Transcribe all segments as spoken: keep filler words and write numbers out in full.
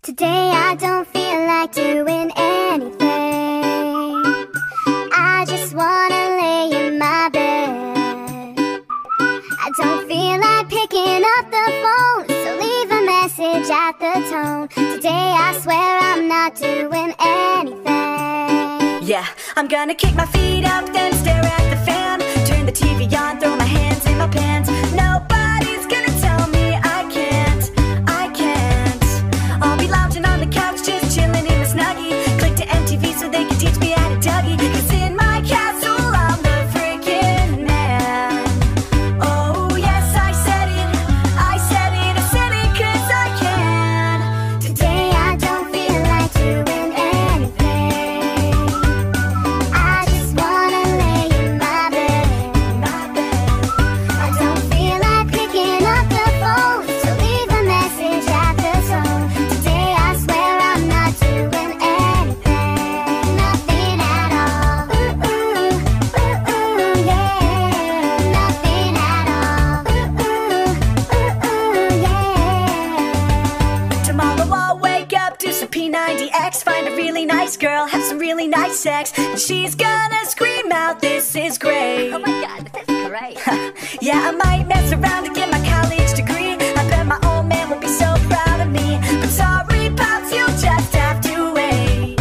Today I don't feel like doing anything. I just wanna lay in my bed. I don't feel like picking up the phone, so leave a message at the tone. Today I swear I'm not doing anything. Yeah, I'm gonna kick my feet up, then stare at the fan. Turn the T V on, throw my hands in my pants. Nobody's gonna tell me I can't, I can't. I'll be lounging on the couch, just chilling in my snuggie. Click to M T V so they can teach me how to Dougie. Cause in my castle I'm the freaking man. Oh yes, I said it, I said it, I said it cause I can. Today I don't feel like doing anything. I just wanna lay in my bed, my bed. I don't feel like picking up the phone, so leave a message at the tone. Today I swear I'm not doing anything, nothing at all. Ooh, ooh, ooh, ooh, yeah. Nothing at all. Ooh, ooh, ooh, ooh, yeah. Tomorrow I'll wake up, do some P ninety X, find a really nice girl, have some really nice sex, and she's gonna scream out, this is great. Oh my god, this is great. Yeah, I might mess around to get my college degree. I bet my old man will be so proud of me. But sorry, Pops, you'll just have to wait.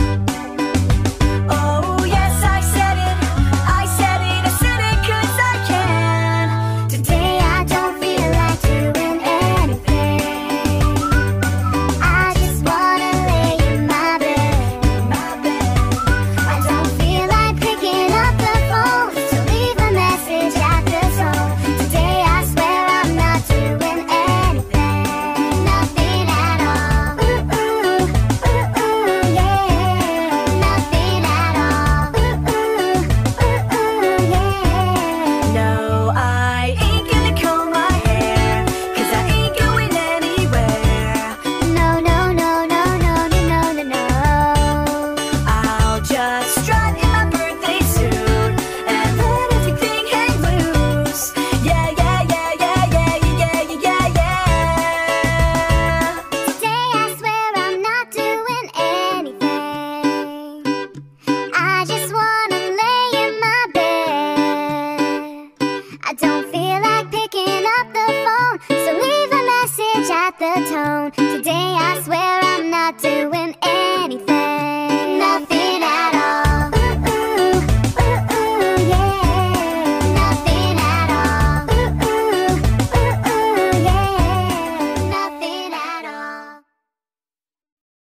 Oh yes, I said it, I said it, I said it cause I can. Today I don't feel like doing anything. I just wanna lay in my bed, my bed. I don't feel like picking up the phone, so leave a message at the tone. Today I swear I'm not doing anything, nothing at all. Ooh, ooh, ooh, ooh, yeah. Nothing at all. Ooh, ooh, ooh, ooh, yeah. No, I ain't gonna comb my hair, cause I ain't going anywhere. No, no, no, no, no, no, no, no. I'll just strut in my birthday suit and let everything hang loose. Yeah, yeah, yeah, yeah, yeah, yeah, yeah, yeah, yeah. Today I swear I'm not doing anything. I just wanna lay in my bed. I don't feel like picking up the phone, so leave a message at the tone. Today I swear I'm not doing